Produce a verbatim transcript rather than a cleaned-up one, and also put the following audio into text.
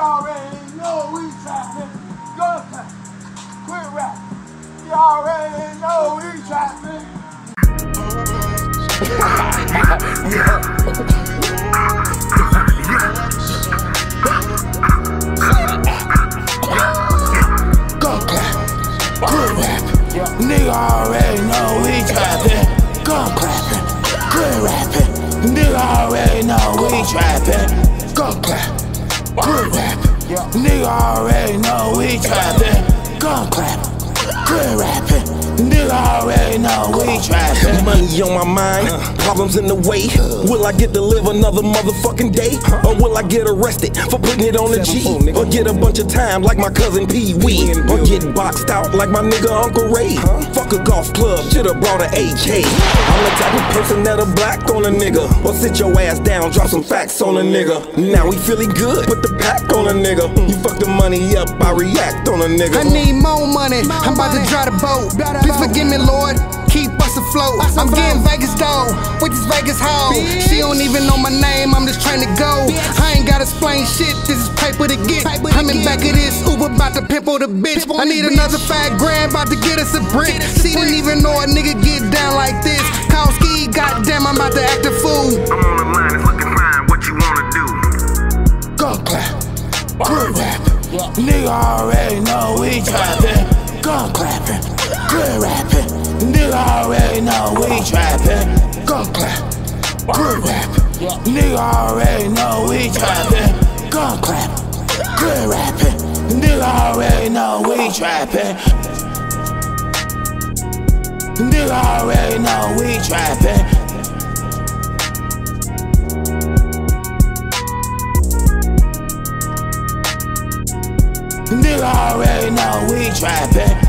already know we trappin'. Go clap, quit rap. You already know we trappin'. Go clap, quit rap. Nigga already know we trappin'. Go clappin', quit rapping. Nigga already know we trappin'. Go clap, quit rapping. Nigga already know we trappin'. Go clap, quit rapping. Nigga already know we trappin'. Money on my mind, problems in the way. Will I get to live another motherfucking day? Or will I get arrested for putting it on the G? Or get a bunch of time like my cousin Pee Wee? Or get boxed out like my nigga Uncle Ray? Fuck a golf club, should've brought an A K. I'm the type of person that'll black on a nigga, or sit your ass down, drop some facts on a nigga. Now we feeling good, put the pack on a nigga. You fuck the money up, I react on a nigga. I need more money, I'm about to dry the boat. Please forgive me, Lord, keep us afloat. I'm getting Vegas though, with this Vegas hoe. She don't even know my name, I'm just trying to go. I ain't gotta explain shit, this is paper to get. I'm in back of this Uber, about to pimple the bitch. I need another five grand, about to get us a brick. She didn't even know a nigga get down like this. Call ski, goddamn, I'm about to act a fool. I'm on the line, it's looking fine, what you wanna do? Go clap, quit rapping. Nigga already know we trappin'. Go clappin', quit rapping. Nigga already know we trappin'. Go clap, quit rapping. Nigga already know we trappin'. Go clap, quit rapping. Nigga already know we trappin'. Nigga already know we trappin'. Nigga already know we trappin'.